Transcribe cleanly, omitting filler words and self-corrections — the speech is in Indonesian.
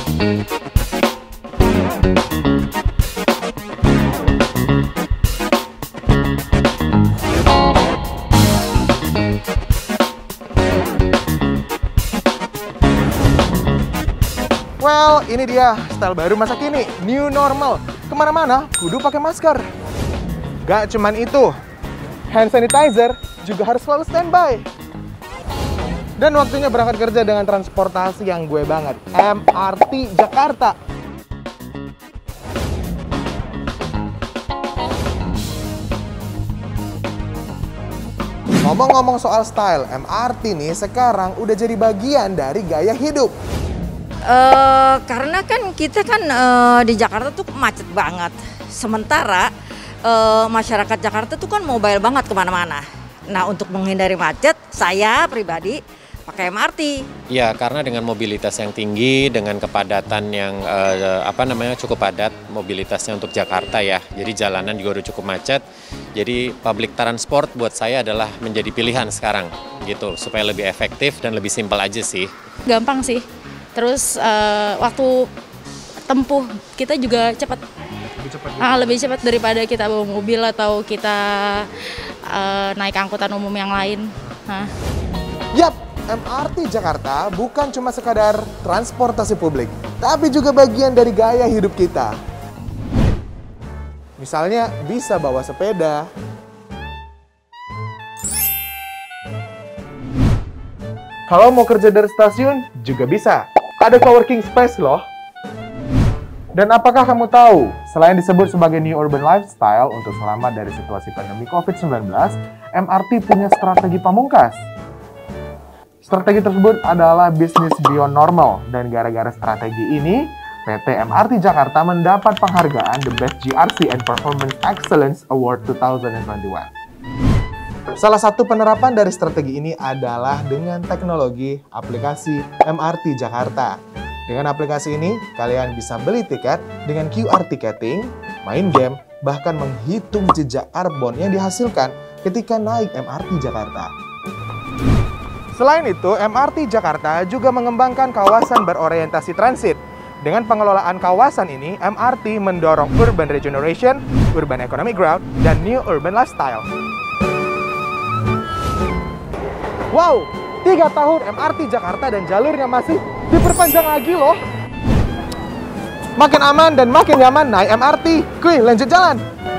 Well, ini dia style baru masa kini, new normal. Kemana-mana kudu pakai masker. Gak cuman itu, hand sanitizer juga harus selalu standby. Dan waktunya berangkat kerja dengan transportasi yang gue banget, MRT Jakarta. Ngomong-ngomong soal style, MRT nih sekarang udah jadi bagian dari gaya hidup. Karena kan kita kan di Jakarta tuh macet banget. Sementara masyarakat Jakarta tuh kan mobile banget kemana-mana. Nah, untuk menghindari macet, saya pribadi pakai MRT. Ya, karena dengan mobilitas yang tinggi, dengan kepadatan yang cukup padat mobilitasnya untuk Jakarta ya. Jadi jalanan juga udah cukup macet. Jadi public transport buat saya adalah menjadi pilihan sekarang gitu, supaya lebih efektif dan lebih simpel aja sih. Gampang sih. Terus waktu tempuh kita juga cepat. Lebih cepat daripada kita bawa mobil atau kita naik angkutan umum yang lain. Yap, MRT Jakarta bukan cuma sekadar transportasi publik, tapi juga bagian dari gaya hidup kita. Misalnya bisa bawa sepeda, kalau mau kerja dari stasiun juga bisa. Ada coworking space loh. Dan apakah kamu tahu, selain disebut sebagai new urban lifestyle untuk selamat dari situasi pandemi COVID-19, MRT punya strategi pamungkas. Strategi tersebut adalah business beyond normal, dan gara-gara strategi ini, PT MRT Jakarta mendapat penghargaan The Best GRC and Performance Excellence Award 2021. Salah satu penerapan dari strategi ini adalah dengan teknologi aplikasi MRT Jakarta. Dengan aplikasi ini, kalian bisa beli tiket dengan QR ticketing, main game, bahkan menghitung jejak karbon yang dihasilkan ketika naik MRT Jakarta. Selain itu, MRT Jakarta juga mengembangkan kawasan berorientasi transit. Dengan pengelolaan kawasan ini, MRT mendorong urban regeneration, urban economic growth, dan new urban lifestyle. Wow, 3 tahun MRT Jakarta dan jalurnya masih diperpanjang lagi loh. Makin aman dan makin nyaman naik MRT. Kuy, lanjut jalan.